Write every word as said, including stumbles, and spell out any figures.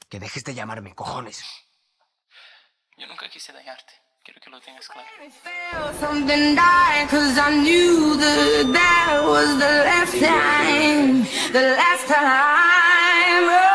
Que dejes de llamarme, cojones. Yo nunca quise dañarte. Quiero que lo tengas claro. Something died, 'cause I knew that that was the last time, the last time.